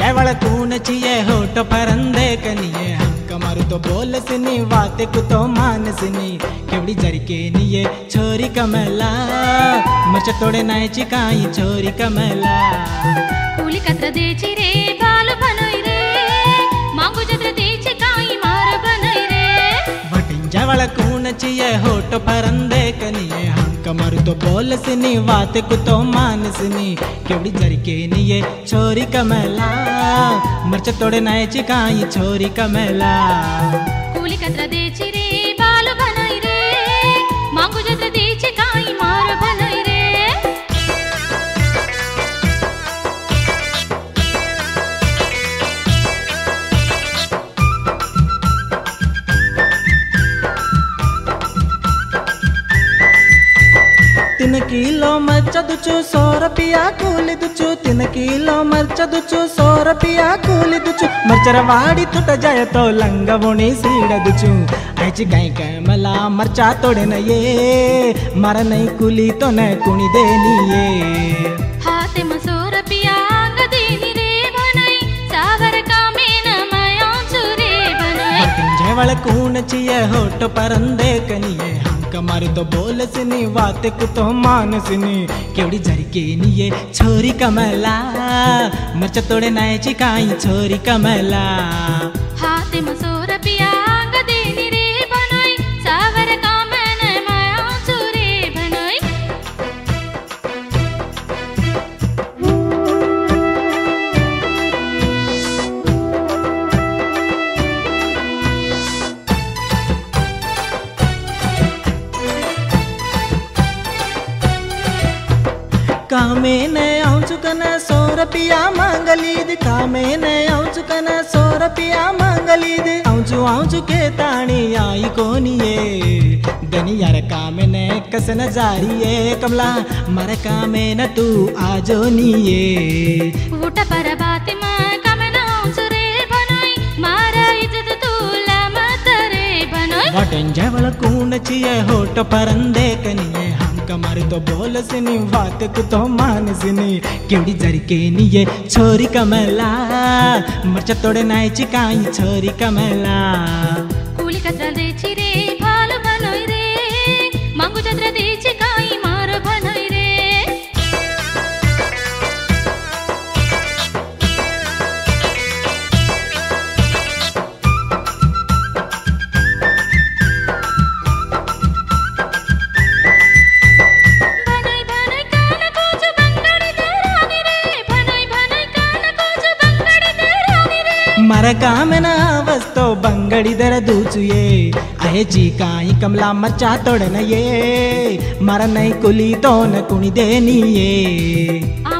जवळ कून चिये होट परंदे कनिये हंक मारू तो बोल सिनी वाते को तो मान सिनी केवड़ी जरिके निये छोरी कमला मच तोड़े नायची काई छोरी कमला कूली कत्र देची रे बाल बनोई रे मांगू जत्र देची काई मार बनोई रे भटिन जवळ कून चिये होट परंदे कनिये हंक मारू तो बोल सिनी वाते को तो मान सिनी केवड़ी जरिके निये छोरी कमला मच तोड़े नायची काई छोरी कमला कूली कत्र देची रे बाल बनोई रे मांगू जत्र देची काई मार बनोई रे तीन किलो मर्च दुचु 100 रुपया कूली दुचु 3 किलो मर्च दुचु 100 रुपया कूली दुचु मर्चर वाड़ी टूट जाए तो लंगवोणी सीड़ दुचु आईची गाय कमला मर्चा तोड़े न ये मर नहीं कूली तो न कुणी देनी ये हाथे में 100 रुपया गदीनी रे बनई सावर का में न माया चुरे बनई जवळ कून चिये होट परंदे कनिये मारू तो बोल सिनी वाते को तो मान सिनी केवड़ी जरिके निये छोरी कमला मर्च तोड़े नायची काई छोरी कमला हाथे में 100 रुपया गदीनी रे बनई सावर का में न माया चुरे बनई कामे ने आऊं कना 100 रुपया मांगलीद कामे ने आऊं कना 100 रुपया मांगलीद आऊं के ताणी आई कोनिये दनी यार कामे ने कसन जारिये कमला मर कामे न तू आजो निये ऊटा पर बात में कामे न आऊं रे बनई मारा इज्जत तू लामत रे बनई वटन जवळ कून चिये होट परंदे कनिये मारू तो बोल सिनी बात को तो मान सिनी केवड़ी जरिके निये छोरी कमला मर्च तोड़े नायची काई छोरी कमला कूली कत्र देची रे बाल बनोई रे मांगू जत्र देची काई मार बनोई रे मर काम ना वस्तो बंगड़ी दर दूचुये आहे जी काई कमला मर्चा तोड़न ये मर नहीं कुली तो न कुणी देनी ये